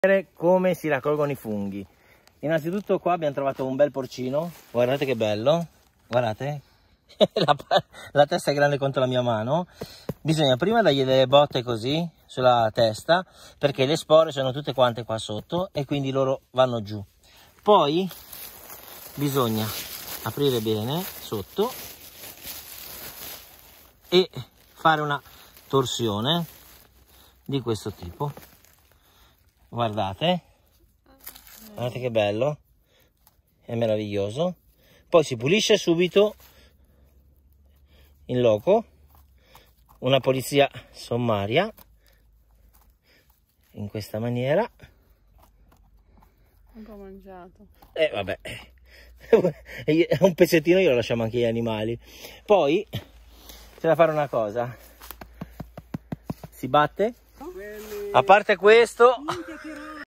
come si raccolgono i funghi. Innanzitutto qua abbiamo trovato un bel porcino, guardate che bello, guardate, la testa è grande quanto la mia mano. Bisogna prima dargli delle botte così sulla testa, perché le spore sono tutte quante qua sotto e quindi loro vanno giù. Poi bisogna aprire bene sotto e fare una torsione di questo tipo. Guardate, guardate che bello, è meraviglioso. Poi si pulisce subito in loco, una pulizia sommaria, in questa maniera. Un po' mangiato. Vabbè, un pezzettino io lo lasciamo anche agli animali. Poi c'è da fare una cosa, si batte, a parte questo